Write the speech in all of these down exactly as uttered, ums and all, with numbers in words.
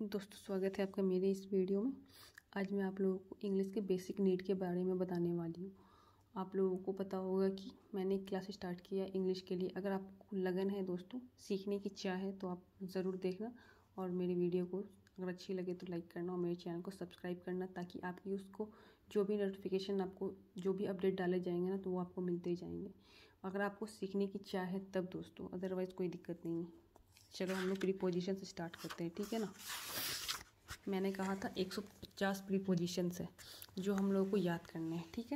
दोस्तों, स्वागत है आपका मेरे इस वीडियो में। आज मैं आप लोगों को इंग्लिश के बेसिक नीड के बारे में बताने वाली हूँ। आप लोगों को पता होगा कि मैंने एक क्लास स्टार्ट किया इंग्लिश के लिए। अगर आपको लगन है दोस्तों, सीखने की चाह है, तो आप ज़रूर देखना और मेरी वीडियो को अगर अच्छी लगे तो लाइक करना और मेरे चैनल को सब्सक्राइब करना, ताकि आपकी उसको जो भी नोटिफिकेशन, आपको जो भी अपडेट डाले जाएंगे ना, तो वो आपको मिलते ही जाएंगे। अगर आपको सीखने की चाह है तब दोस्तों, अदरवाइज़ कोई दिक्कत नहीं है। चलो हम लोग प्रीपोजिशन से स्टार्ट करते हैं, ठीक है ना। मैंने कहा था एक सौ पचास प्रीपोजिशंस है जो हम लोगों को याद करने हैं, ठीक है।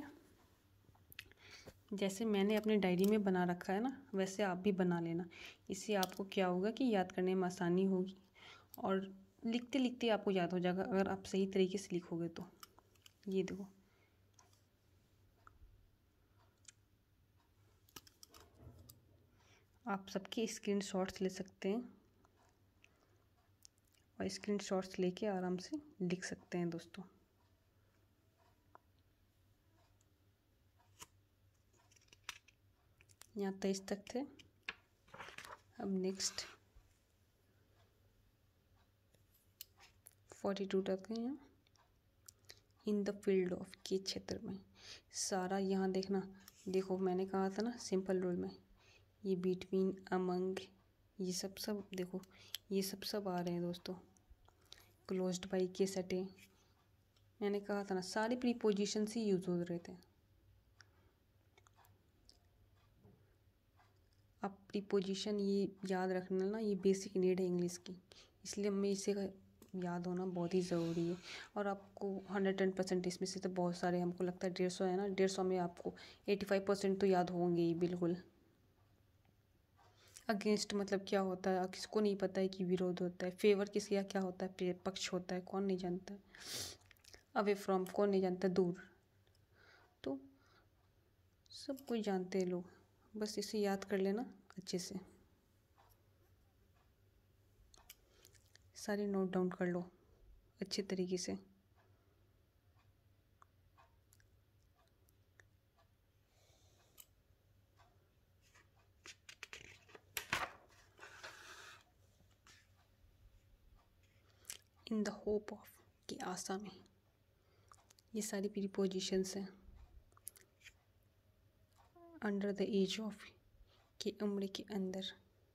जैसे मैंने अपने डायरी में बना रखा है ना, वैसे आप भी बना लेना। इससे आपको क्या होगा कि याद करने में आसानी होगी और लिखते लिखते आपको याद हो जाएगा, अगर आप सही तरीके से लिखोगे तो। ये देखो, आप सबके स्क्रीनशॉट्स ले सकते हैं और स्क्रीनशॉट्स लेके आराम से लिख सकते हैं दोस्तों। यहाँ तेईस तक थे, अब नेक्स्ट फोर्टी टू तक है। यहाँ इन द फील्ड ऑफ के क्षेत्र में सारा, यहाँ देखना। देखो मैंने कहा था ना सिंपल रूल में, ये बिटवीन, अमंग, ये सब सब देखो, ये सब सब आ रहे हैं दोस्तों। क्लोज्ड बाई के सटे, मैंने कहा था ना सारे प्रीपोजिशन ही यूज हो रहे थे। अब प्रीपोजिशन ये याद रखना ना, ये बेसिक नीड है इंग्लिश की, इसलिए हमें इसे याद होना बहुत ही ज़रूरी है। और आपको हंड्रेड टेन परसेंट इसमें से तो बहुत सारे, हमको लगता है डेढ़ सौ है ना, डेढ़ सौ में आपको एटी फाइव परसेंट तो याद होंगे ही बिल्कुल। अगेंस्ट मतलब क्या होता है, किसको नहीं पता है कि विरोध होता है। फेवर किसका क्या होता है, पक्ष होता है, कौन नहीं जानता है। अवे फ्रॉम कौन नहीं जानता, दूर, तो सब कुछ जानते हैं लोग। बस इसे याद कर लेना अच्छे से, सारे नोट डाउन कर लो अच्छे तरीके से। इन द होप ऑफ, की आशा में, ये सारी प्रीपोजिशंस हैं। अंडर द एज ऑफ, की उम्र के अंदर।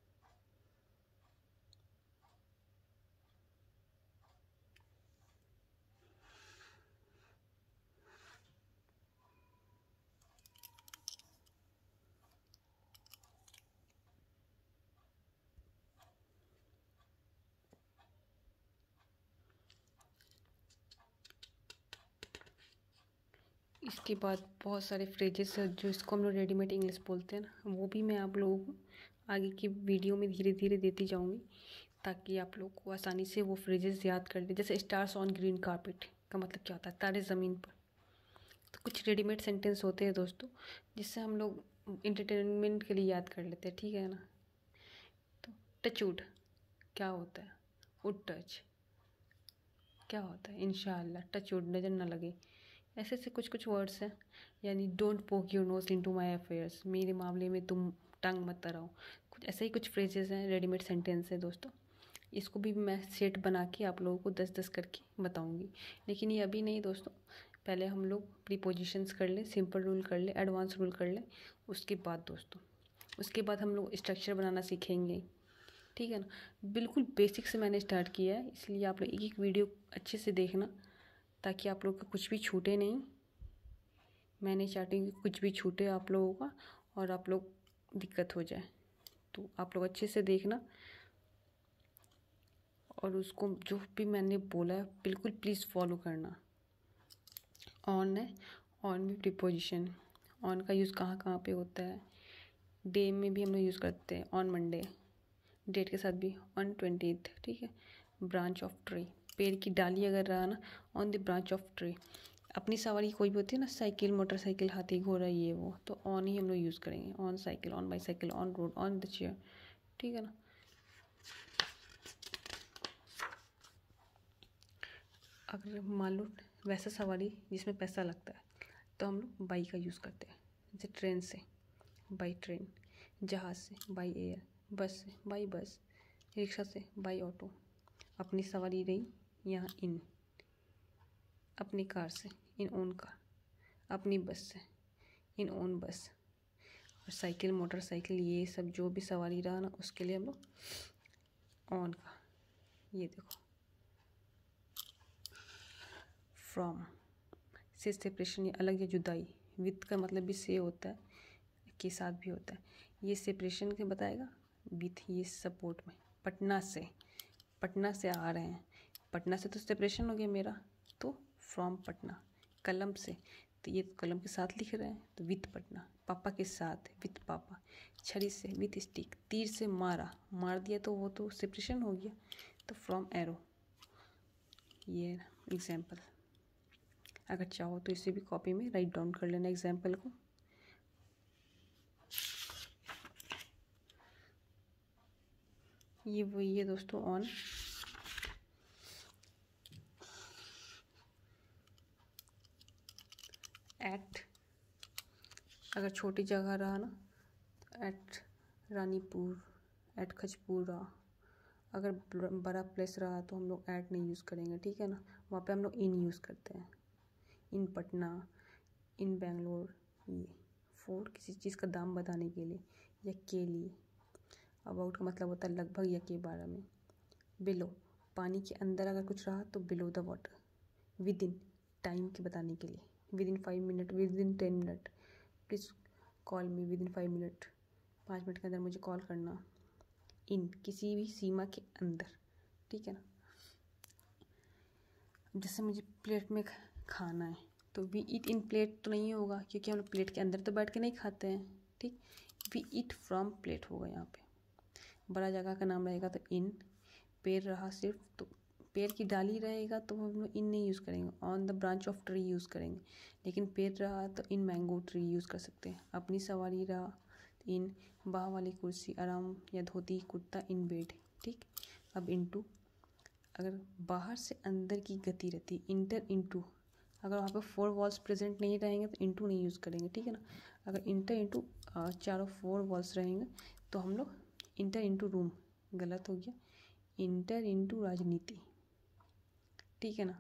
इसके बाद बहुत सारे फ्रेजेस है जो इसको हम लोग रेडीमेड इंग्लिश बोलते हैं ना, वो भी मैं आप लोगों को आगे की वीडियो में धीरे धीरे देती जाऊंगी, ताकि आप लोग को आसानी से वो फ्रेजेस याद कर ले। जैसे स्टार्स ऑन ग्रीन कारपेट का मतलब क्या होता है, तारे ज़मीन पर। तो कुछ रेडीमेड सेंटेंस होते हैं दोस्तों, जिससे हम लोग इंटरटेनमेंट के लिए याद कर लेते हैं, ठीक है ना। तो टचवुड क्या होता है, वुड टच क्या होता है, इंशाल्लाह टचवुड नज़र ना लगे। ऐसे ऐसे कुछ कुछ वर्ड्स हैं। यानी don't poke your nose into my affairs, मेरे मामले में तुम टंग मत कराओ। कुछ ऐसे ही कुछ फ्रेजेस हैं, रेडीमेड सेंटेंस है दोस्तों। इसको भी मैं सेट बना के आप लोगों को दस दस करके बताऊंगी, लेकिन ये अभी नहीं दोस्तों। पहले हम लोग प्रीपोजिशंस कर लें, सिंपल रूल कर लें, एडवांस रूल कर लें, उसके बाद दोस्तों उसके बाद हम लोग स्ट्रक्चर बनाना सीखेंगे, ठीक है ना। बिल्कुल बेसिक से मैंने स्टार्ट किया है, इसलिए आप लोग एक एक वीडियो अच्छे से देखना, ताकि आप लोग का कुछ भी छूटे नहीं। मैं नहीं चाहती कि कुछ भी छूटे आप लोगों का और आप लोग दिक्कत हो जाए। तो आप लोग अच्छे से देखना और उसको जो भी मैंने बोला है बिल्कुल प्लीज़ फॉलो करना। ऑन है, ऑन में प्रीपोजिशन। ऑन का यूज़ कहाँ कहाँ पे होता है, डे में भी हम लोग यूज़ करते हैं, ऑन मंडे। डेट के साथ भी ऑन ट्वेंटीथ, ठीक है। ब्रांच ऑफ ट्री, पेड़ की डाली अगर रहा ना, on the branch of tree. अपनी सवारी कोई भी होती है ना, साइकिल, मोटरसाइकिल, हाथी, घोड़ा, ये वो, तो ऑन ही हम लोग यूज़ करेंगे। On cycle, on bicycle, on road, on the chair, ठीक है ना। अगर मान लो वैसा सवारी जिसमें पैसा लगता है, तो हम लोग बाई का यूज़ करते हैं। जैसे ट्रेन से बाई ट्रेन, जहाज़ से बाई एयर, बस से बाई बस, रिक्शा से बाई ऑटो। अपनी सवारी रही यहाँ इन, अपनी कार से इन ओन कार, अपनी बस से इन ओन बस, और साइकिल मोटरसाइकिल ये सब जो भी सवारी रहा ना उसके लिए हम लोग ऑन का। ये देखो फ्रॉम से सेपरेशन, ये अलग या जुदाई। विथ का मतलब भी से होता है, के साथ भी होता है। ये सेपरेशन के बताएगा, विथ ये सपोर्ट में। पटना से, पटना से आ रहे हैं, पटना से तो सेपरेशन हो गया मेरा, तो फ्रॉम पटना। कलम से, तो ये कलम के साथ लिख रहे हैं तो विथ पटना। पापा के साथ विथ पापा। छड़ी से विथ स्टिक। तीर से मारा, मार दिया तो वो तो सेपरेशन हो गया, तो फ्रॉम एरो। ये एग्जाम्पल, अगर चाहो तो इसे भी कॉपी में राइट डाउन कर लेना एग्जाम्पल को। ये वही है दोस्तों ऑन। एट, अगर छोटी जगह रहा ना, एट रानीपुर, एट खजपुरा। अगर बड़ा प्लेस रहा तो हम लोग एट नहीं यूज़ करेंगे, ठीक है ना। वहाँ पे हम लोग इन यूज़ करते हैं, इन पटना, इन बेंगलोर। ये फोर किसी चीज़ का दाम बताने के लिए, या के लिए। अबाउट का मतलब होता है लगभग या के बारे में। बिलो, पानी के अंदर अगर कुछ रहा तो below the water. Within, time के बताने के लिए। Within five minute, within ten minute, please call me within five minute, पाँच मिनट के अंदर मुझे कॉल करना। इन, किसी भी सीमा के अंदर, ठीक है ना। जैसे मुझे प्लेट में खाना है तो वी ईट इन प्लेट तो नहीं होगा, क्योंकि हम लोग प्लेट के अंदर तो बैठ के नहीं खाते हैं, ठीक। वी ईट फ्रॉम प्लेट होगा यहाँ पे। बड़ा जगह का नाम रहेगा तो इन। पेड़ रहा सिर्फ तो पेड़ की डाली रहेगा तो हम लोग इन नहीं यूज़ करेंगे, on the branch of tree use करेंगे। लेकिन पेड़ रहा तो इन मैंगो ट्री यूज़ कर सकते हैं। अपनी सवारी रहा तो इन बाह वाली कुर्सी, आराम या धोती कुर्ता, इन बेड, ठीक। अब इनटू, अगर बाहर से अंदर की गति रहती, इंटर इनटू। अगर वहाँ पे फोर वॉल्स प्रेजेंट नहीं रहेंगे तो इनटू नहीं यूज़ करेंगे, ठीक है ना। अगर इंटर इनटू चारों फोर वॉल्स रहेंगे तो हम लोग इंटर इनटू रूम, गलत हो गया, इंटर इनटू राजनीति, ठीक है ना।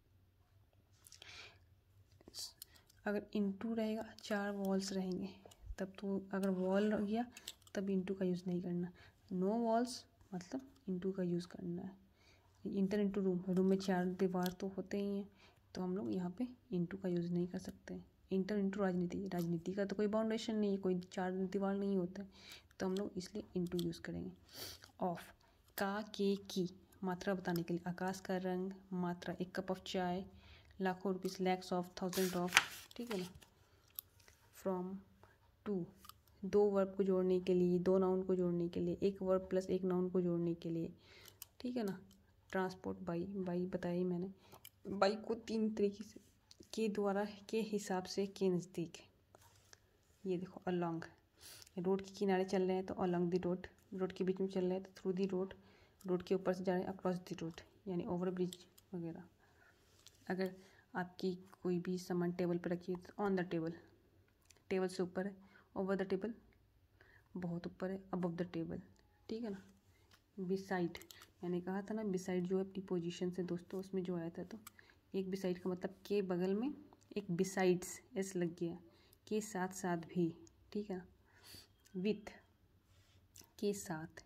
अगर इनटू रहेगा, चार वॉल्स रहेंगे तब तो, अगर वॉल रह गया तब इनटू का यूज़ नहीं करना। नो वॉल्स मतलब इनटू का यूज़ करना है। इंटर इनटू रूम, रूम में चार दीवार तो होते ही हैं, तो हम लोग यहाँ पे इनटू का यूज़ नहीं कर सकते। इंटर इनटू राजनीति, राजनीति का तो कोई बाउंडेशन नहीं है, कोई चार दीवार नहीं होता है, तो हम लोग इसलिए इनटू यूज़ करेंगे। ऑफ, का, के, की, मात्रा बताने के लिए। आकाश का रंग, मात्रा, एक कप ऑफ चाय, लाखों rupees, lakhs of, thousand of, ठीक है ना। फ्रॉम, टू, दो वर्ब को जोड़ने के लिए, दो नाउन को जोड़ने के लिए, एक वर्ब प्लस एक नाउन को जोड़ने के लिए, ठीक है ना। ट्रांसपोर्ट बाई, बाई बताई मैंने। बाई को तीन तरीके से, के द्वारा, के हिसाब से, के नज़दीक। ये देखो अलॉन्ग, रोड के किनारे चल रहे हैं तो अलॉन्ग द रोड, रोड के बीच में चल रहे हैं तो थ्रू द रोड, रोड के ऊपर से जा रहे हैं अक्रॉस द रोड, यानी ओवर ब्रिज वगैरह। अगर आपकी कोई भी सामान टेबल पर रखी है तो ऑन द टेबल, टेबल से ऊपर है, ओवर द टेबल बहुत ऊपर है, अबव द टेबल, ठीक है ना। बिसाइड, मैंने कहा था ना बिसाइड जो है अपनी पोजीशन से दोस्तों, उसमें जो आया था, तो एक बिसाइड का मतलब के बगल में, एक बिसाइड्स एस लग गया, के साथ साथ भी, ठीक है ना। विथ, के साथ,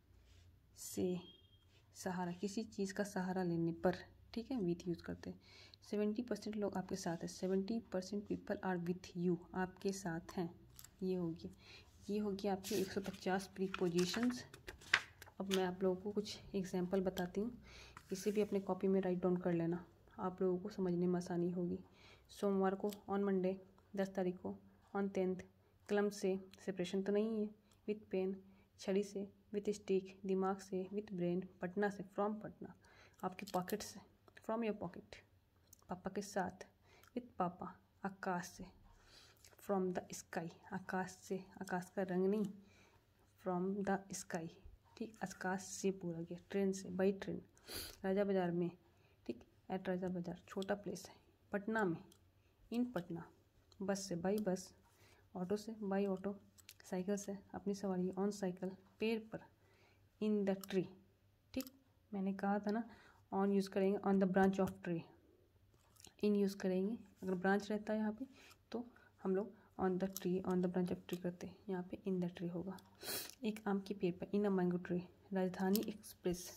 से, सहारा, किसी चीज़ का सहारा लेने पर, ठीक है, विथ यूज़ करते हैं। सेवेंटी परसेंट लोग आपके साथ हैं, seventy percent people are with you, आपके साथ हैं। ये हो गया, ये हो गया आपके एक सौ पचास प्रीपोजिशंस। अब मैं आप लोगों को कुछ एग्जाम्पल बताती हूँ, इसे भी अपने कॉपी में राइट डाउन कर लेना, आप लोगों को समझने में आसानी होगी। सोमवार को, ऑन मंडे, दस तारीख को, ऑन टेंथ, कलम से, सेपरेशन तो नहीं है, विथ पेन, छड़ी से, विथ स्टिक, दिमाग से, विथ ब्रेन, पटना से, फ्रॉम पटना, आपके पॉकेट से, फ्रॉम योर पॉकेट, पापा के साथ, विथ पापा, आकाश से, फ्रॉम द स्काई, आकाश से, आकाश का रंग नहीं, फ्रॉम द स्काई, ठीक, आकाश से पूरा गया। ट्रेन से, बाई ट्रेन, राजा बाज़ार में, ठीक, एट राजा बाज़ार, छोटा प्लेस है। पटना में, इन पटना, बस से, बाई बस, ऑटो से, बाई ऑटो, साइकिल से, अपनी सवारी, ऑन साइकिल, पेड़ पर, इन द ट्री, ठीक, मैंने कहा था ना ऑन यूज़ करेंगे on the branch of tree, in use करेंगे। अगर ब्रांच रहता है यहाँ पे तो हम लोग on the tree, on the branch of tree करते हैं, यहाँ पे इन द ट्री होगा। एक आम के पेड़ पर, in a mango tree. Rajdhani express,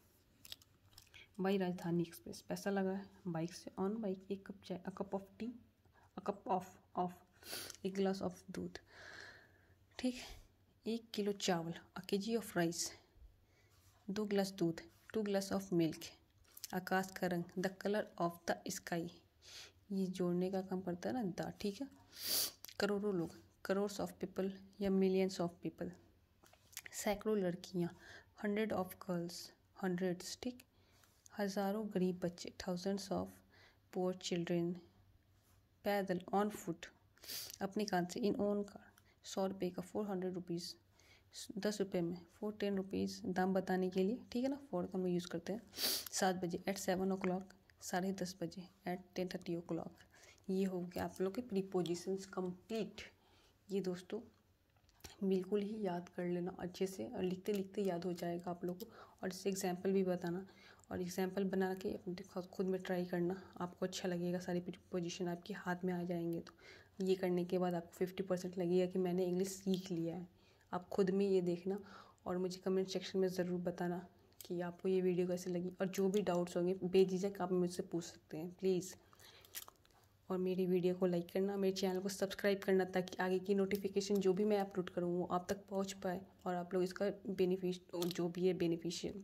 by Rajdhani express. पैसा लगा है बाइक से, ऑन बाइक। एक कप चाय, a cup of tea, a cup of of एक गिलास ऑफ दूध। ठीक, एक किलो चावल, अ के जी ऑफ राइस। दो गिलास दूध, टू गिलास ऑफ मिल्क। आकाश का रंग, the colour of the sky. ये जोड़ने का काम करता है ना द, ठीक है। करोड़ों लोग, करोर्स ऑफ पीपल या मिलियंस ऑफ पीपल। सैकड़ों लड़कियाँ, हंड्रेड ऑफ गर्ल्स, हंड्रेड्स, ठीक। हज़ारों गरीब बच्चे, थाउजेंड्स ऑफ पुअर चिल्ड्रेन। पैदल, ऑन फुट, अपने कान से, इन ओन कार। सौ रुपये का, फोर हंड्रेड रुपीज़। दस रुपये में, फोर टेन रुपीज़, दाम बताने के लिए, ठीक है ना। फोर का हम यूज़ करते हैं। सात बजे, एट सेवन ओ क्लॉक। साढ़े दस बजे, at ten thirty o'clock. ये हो गया आप लोग के प्रीपोजिशंस कंप्लीट। ये दोस्तों बिल्कुल ही याद कर लेना अच्छे से, और लिखते लिखते याद हो जाएगा आप लोग को। और इससे एग्जाम्पल भी बताना, और एग्जाम्पल बना के अपने खुद में ट्राई करना, आपको अच्छा लगेगा। सारी पोजीशन आपके हाथ में आ जाएंगे। तो ये करने के बाद आपको फिफ्टी परसेंट लगेगा कि मैंने इंग्लिश सीख लिया है। आप खुद में ये देखना और मुझे कमेंट सेक्शन में ज़रूर बताना कि आपको ये वीडियो कैसे लगी। और जो भी डाउट्स होंगे बेझिझक आप मुझसे पूछ सकते हैं प्लीज़। और मेरी वीडियो को लाइक करना, मेरे चैनल को सब्सक्राइब करना, ताकि आगे की नोटिफिकेशन जो भी मैं अपलोड करूँ वो आप तक पहुँच पाए, और आप लोग इसका बेनिफिश जो भी है बेनिफिशियल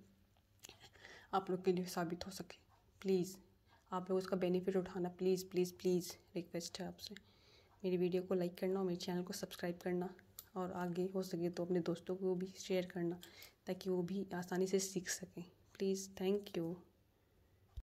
आप लोग के लिए साबित हो सके। प्लीज़ आप लोग इसका बेनिफिट उठाना, प्लीज़ प्लीज़ प्लीज़ रिक्वेस्ट है आपसे। मेरी वीडियो को लाइक करना और मेरे चैनल को सब्सक्राइब करना, और आगे हो सके तो अपने दोस्तों को भी शेयर करना, ताकि वो भी आसानी से सीख सकें। Please, thank you.